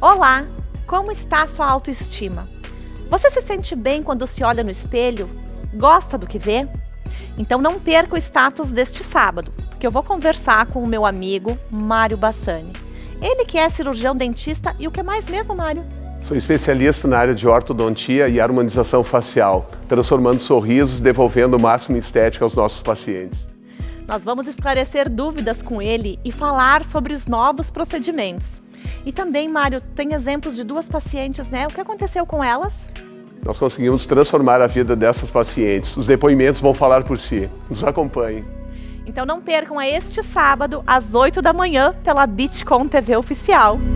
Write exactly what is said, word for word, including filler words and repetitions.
Olá! Como está a sua autoestima? Você se sente bem quando se olha no espelho? Gosta do que vê? Então não perca o status deste sábado, porque eu vou conversar com o meu amigo Mário Bassani. Ele que é cirurgião dentista e o que mais mesmo, Mário? Sou especialista na área de ortodontia e harmonização facial, transformando sorrisos e devolvendo o máximo estética aos nossos pacientes. Nós vamos esclarecer dúvidas com ele e falar sobre os novos procedimentos. E também, Mário, tem exemplos de duas pacientes, né? O que aconteceu com elas? Nós conseguimos transformar a vida dessas pacientes. Os depoimentos vão falar por si. Nos acompanhem. Então não percam a este sábado, às oito da manhã, pela Bitcom T V Oficial.